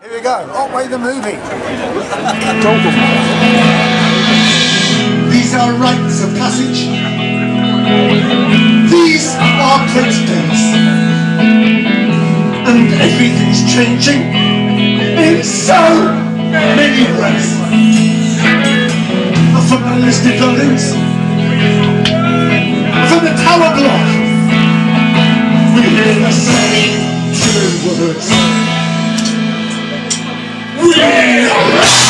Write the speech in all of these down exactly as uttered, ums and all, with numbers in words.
Here we go, Otway the movie. These are rites of passage. These are great days. And everything's changing in so many ways. From the listed buildings, from the tower block, we hear the same two words. We are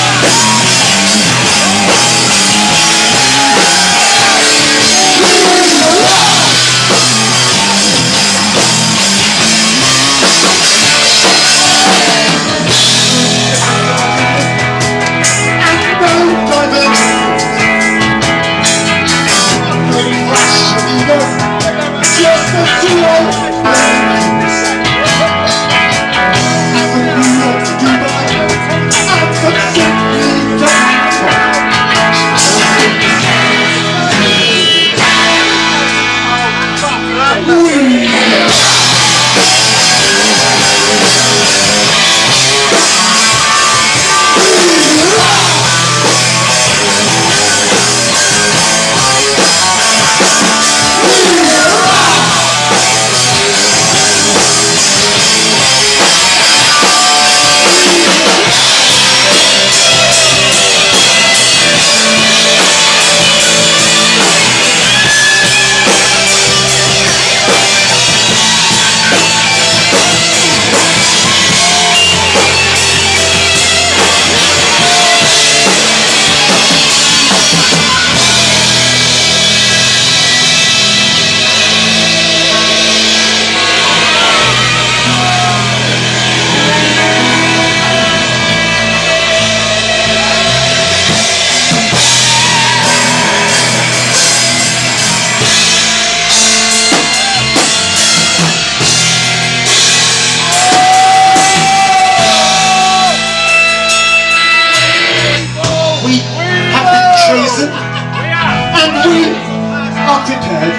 and we are prepared.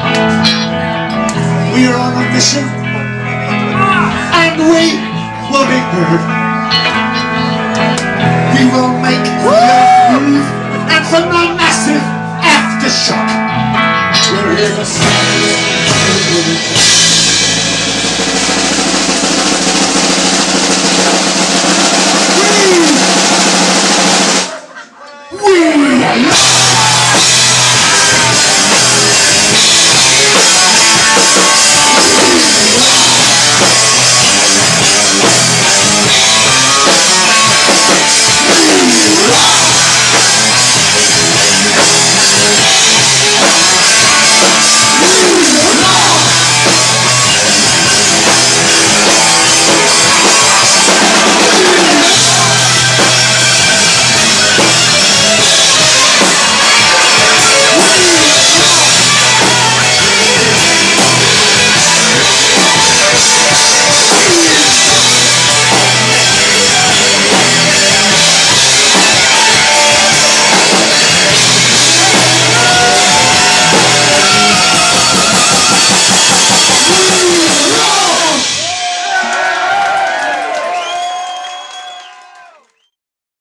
We are on a mission, and we will be heard. We will make the move, and from the massive aftershock, we're here to save the